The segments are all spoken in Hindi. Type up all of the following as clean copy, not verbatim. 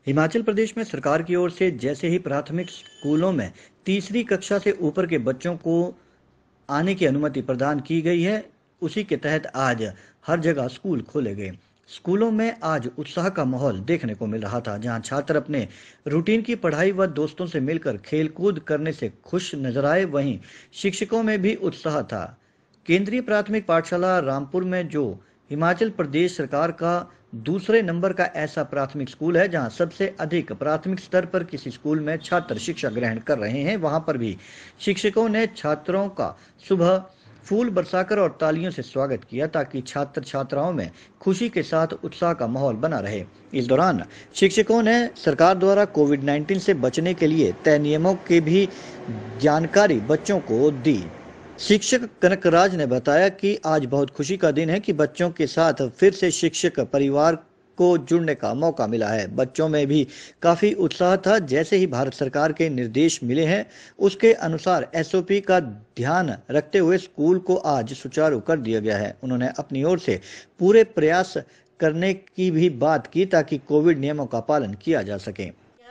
हिमाचल प्रदेश में सरकार की ओर से जैसे ही प्राथमिक स्कूलों में तीसरी कक्षा से ऊपर के बच्चों को आने की अनुमति प्रदान की गई है, उसी के तहत आज हर जगह स्कूल खोले गए। स्कूलों में आज उत्साह का माहौल देखने को मिल रहा था, जहां छात्र अपने रूटीन की पढ़ाई व दोस्तों से मिलकर खेलकूद करने से खुश नजर आए। वहीं शिक्षकों में भी उत्साह था। केंद्रीय प्राथमिक पाठशाला रामपुर में, जो हिमाचल प्रदेश सरकार का दूसरे नंबर का ऐसा प्राथमिक स्कूल है जहां सबसे अधिक प्राथमिक स्तर पर किसी स्कूल में छात्र शिक्षा ग्रहण कर रहे हैं, वहां पर भी शिक्षकों ने छात्रों का सुबह फूल बरसाकर और तालियों से स्वागत किया, ताकि छात्र छात्राओं में खुशी के साथ उत्साह का माहौल बना रहे। इस दौरान शिक्षकों ने सरकार द्वारा कोविड-19 से बचने के लिए तय नियमों की भी जानकारी बच्चों को दी। शिक्षक कनकराज ने बताया कि आज बहुत खुशी का दिन है कि बच्चों के साथ फिर से शिक्षक परिवार को जुड़ने का मौका मिला है। बच्चों में भी काफी उत्साह था। जैसे ही भारत सरकार के निर्देश मिले हैं, उसके अनुसार एसओपी का ध्यान रखते हुए स्कूल को आज सुचारू कर दिया गया है। उन्होंने अपनी ओर से पूरे प्रयास करने की भी बात की, ताकि कोविड नियमों का पालन किया जा सके।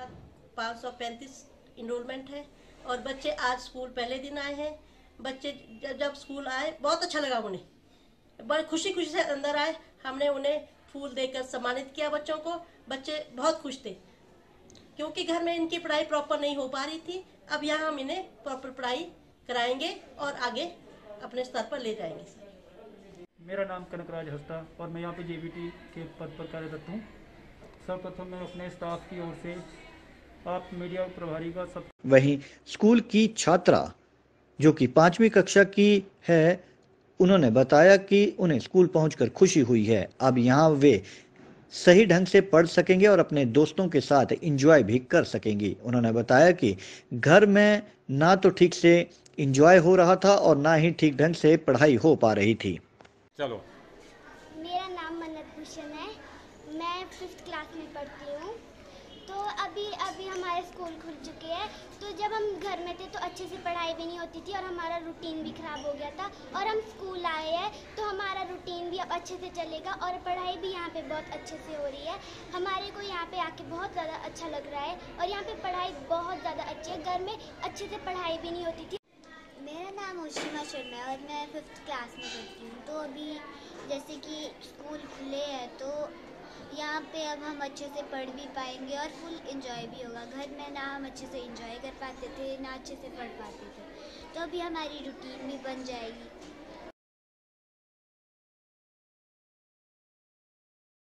535 इनरोलमेंट है और बच्चे आज स्कूल पहले दिन आए हैं। बच्चे जब स्कूल आए बहुत अच्छा लगा, उन्हें बड़ी खुशी खुशी से अंदर आए। हमने उन्हें फूल देकर सम्मानित किया बच्चों को। बच्चे बहुत खुश थे क्योंकि घर में इनकी पढ़ाई प्रॉपर नहीं हो पा रही थी। अब यहाँ हम इन्हें प्रॉपर पढ़ाई कराएंगे और आगे अपने स्तर पर ले जाएंगे। मेरा नाम कनकराज हस्ता और मैं यहाँ पे जेबीटी के पद पर कार्यरत हूँ। सर्वप्रथम मैं अपने स्टाफ की ओर से आप मीडिया प्रभारी का सब। वहीं स्कूल की छात्रा जो कि 5वीं कक्षा की है, उन्होंने बताया कि उन्हें स्कूल पहुंचकर खुशी हुई है। अब यहाँ वे सही ढंग से पढ़ सकेंगे और अपने दोस्तों के साथ एंजॉय भी कर सकेंगी। उन्होंने बताया कि घर में ना तो ठीक से एंजॉय हो रहा था और ना ही ठीक ढंग से पढ़ाई हो पा रही थी। चलो, मेरा नाम मन्नत भूषण है। मैं 5th क्लास में पढ़ती हूँ। तो अभी हमारे स्कूल खुल चुके हैं। तो जब हम घर में थे तो अच्छे से पढ़ाई भी नहीं होती थी और हमारा रूटीन भी ख़राब हो गया था। और हम स्कूल आए हैं तो हमारा रूटीन भी अब अच्छे से चलेगा और पढ़ाई भी यहाँ पे बहुत अच्छे से हो रही है। हमारे को यहाँ पे आके बहुत ज़्यादा अच्छा लग रहा है और यहाँ पे पढ़ाई बहुत ज़्यादा अच्छी है। घर में अच्छे से पढ़ाई भी नहीं होती थी। मेरा नाम ओशिमा शर्मा है और मैं 5th क्लास में पढ़ती हूँ। तो अभी जैसे कि स्कूल खुले हैं तो यहाँ पे अब हम अच्छे से पढ़ भी पाएंगे और फुल एंजॉय भी होगा। घर में ना हम अच्छे से एंजॉय कर पाते थे, ना अच्छे से पढ़ पाते थे, तो अभी हमारी रूटीन भी बन जाएगी।